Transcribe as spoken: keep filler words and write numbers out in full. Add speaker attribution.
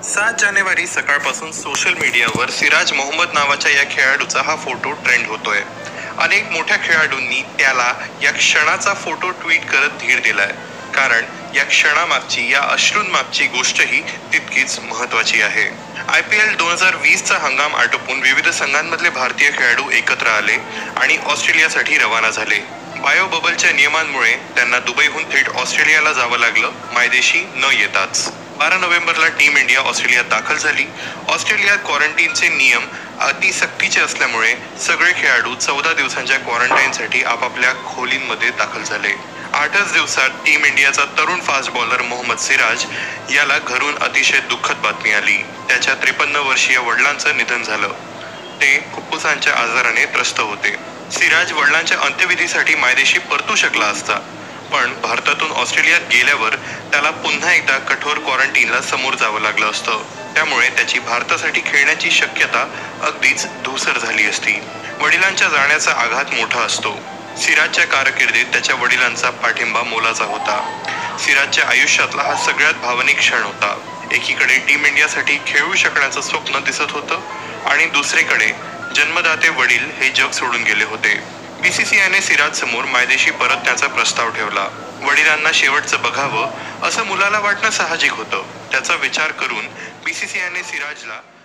Speaker 1: सात जानेवारी सकाळपासून सोशल मीडियावर सिराज मोहम्मद नावाच्या या खेळाडूचा हा फोटो ट्रेंड होतोय. अनेक मोठ्या खेळाडूंनी त्याला या क्षणाचा फोटो ट्विट करत धीर दिलाय. कारण या क्षणामागची, या अश्रूंमागची गोष्टही तितकीच महत्त्वाची आहे. आय पी एल दोन हजार वीसचा हंगाम आटोपून विविध संघांमधले भारतीय खेळाडू एकत्र आले आणि ऑस्ट्रेलियासाठी रवाना झाले. बायो बबलच्या नियमांमुळे त्यांना दुबईहून थेट ऑस्ट्रेलियाला जावं लागलं, मायदेशी न येताच. बारा नोव्हेंबरला टीम इंडिया ऑस्ट्रेलियात दाखल झाली. ऑस्ट्रेलियात क्वारंटीनचे नियम अतिसक्तीचे असल्यामुळे सगळे खेळाडू चौदा दिवसांच्या क्वारंटाईनसाठी आपापल्या खोलींमध्ये दाखल झाले. आठच दिवसात टीम इंडियाचा तरुण फास्ट बॉलर मोहम्मद सिराज याला घरून अतिशय दुःखद बातमी आली. त्याच्या त्रेपन्न वर्षीय वडिलांचं निधन झालं. ते फुफ्फुसांच्या आजाराने त्रस्त होते. सिराज वडिलांच्या अंत्यविधीसाठी मायदेशी परतू शकला असता, पण भारतातून ऑस्ट्रेलियात गेल्यावर त्याला पुन्हा एकदा कठोर क्वारंटीनला समोर जावं लागलं असतं. त्यामुळे त्याची भारतासाठी खेळण्याची शक्यता अगदीच धूसर झाली असती. वडिलांच्या जाण्याचा आघात मोठा असतो. सिराजच्या कारकिर्दीत त्याच्या वडिलांचा पाठिंबा मोलाचा होता. सिराजच्या आयुष्यातला हा सगळ्यात भावनिक क्षण होता. एकीकडे टीम इंडियासाठी खेळू शकण्याचं स्वप्न दिसत होतं आणि दुसरीकडे जन्मदाते वडील हे जग सोडून गेले होते. बी सी सी आयने सिराज समोर मायदेशी परतण्याचा प्रस्ताव ठेवला. वडिलांना शेवटचं बघावं असं मुलाला वाटणं साहजिक होतं. त्याचा विचार करून बी सी सी आयने सिराजला